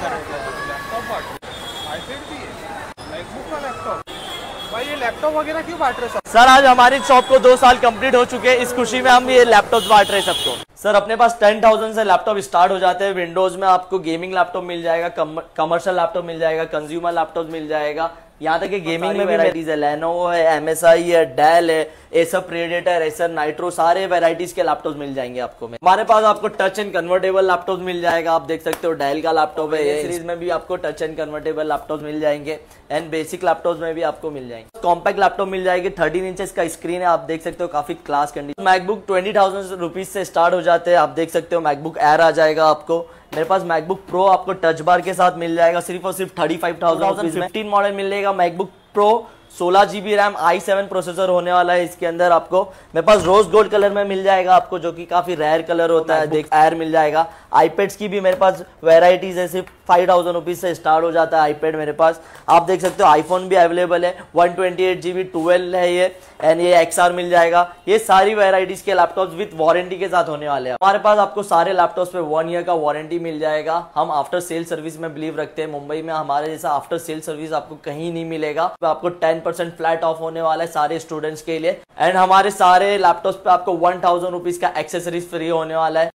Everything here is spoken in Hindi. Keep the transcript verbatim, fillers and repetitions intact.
लैपटॉप बांट रहे, आईपैड भी है, मैकबुक का लैपटॉप। भाई ये लैपटॉप वगैरह क्यों बांट रहे सब? सर आज हमारी शॉप को दो साल कंप्लीट हो चुके हैं, इस खुशी में हम ये लैपटॉप बांट रहे हैं सबको। सर अपने पास टेन थाउजेंड से लैपटॉप स्टार्ट हो जाते हैं। विंडोज में आपको गेमिंग लैपटॉप मिल जाएगा, कमर्शियल लैपटॉप मिल जाएगा, कंज्यूमर लैपटॉप मिल जाएगा, यहाँ तक कि गेमिंग में वेराइटीज है, लेनोवो है, एमएसआई है, डेल है, एसर प्रेडेटर, एसर नाइट्रो, सारे वेराइटीज के लैपटॉप मिल जाएंगे आपको। हमारे पास आपको टच एंड कन्वर्टेबल लैपटॉप मिल जाएगा, आप देख सकते हो डेल का लैपटॉप है, ये सीरीज में भी आपको टच एंड कन्वर्टेबल लैपटॉप मिल जाएंगे एंड बेसिक लैपटॉप में भी आपको मिल जाएंगे। कॉम्पैक्ट लैपटॉप मिल जाएगी, थर्टीन इंचेस का स्क्रीन है, आप देख सकते हो काफी class condition. MacBook twenty thousand rupees से स्टार्ट हो जाते हैं, आप देख सकते हो मैकबुक एयर आ जाएगा आपको। मेरे पास मैकबुक प्रो आपको टच बार के साथ मिल जाएगा सिर्फ और सिर्फ thirty five thousand fifteen model मिलेगा। मैकबुक प्रो सोलह GB RAM i seven processor होने वाला है इसके अंदर आपको। मेरे पास रोज गोल्ड कलर में मिल जाएगा आपको, जो कि काफी रेयर कलर होता है, देख एयर मिल जाएगा। आईपैड्स की भी मेरे पास वेराइटीज है, सिर्फ फाइव थाउजेंड रुपीज से स्टार्ट हो जाता है आईपैड मेरे पास। आप देख सकते हो आईफोन भी अवेलेबल है, one twenty eight GB twelve है ये, एंड ये एक्सआर मिल जाएगा। ये सारी वेराइटीज के लैपटॉप्स विद वारंटी के साथ होने वाले हैं। हमारे पास आपको सारे लैपटॉप्स पे वन ईयर का वारंटी मिल जाएगा। हम आफ्टर सेल सर्विस में बिलीव रखते हैं, मुंबई में हमारे जैसा आफ्टर सेल सर्विस आपको कहीं नहीं मिलेगा। तो आपको टेन परसेंट फ्लैट ऑफ होने वाला है सारे स्टूडेंट्स के लिए, एंड हमारे सारे लैपटॉप्स पे आपको वन थाउजेंड रुपीज का एक्सेसरीज फ्री होने वाला है।